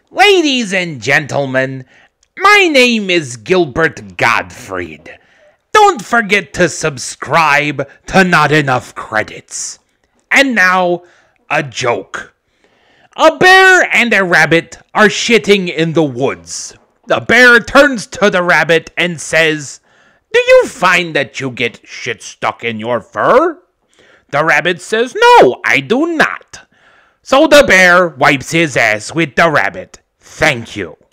Ladies and gentlemen, my name is Gilbert Gottfried. Don't forget to subscribe to Not Enough Credits. And now, a joke. A bear and a rabbit are shitting in the woods. The bear turns to the rabbit and says, "Do you find that you get shit stuck in your fur?" The rabbit says, "No, I do not." So the bear wipes his ass with the rabbit. Thank you.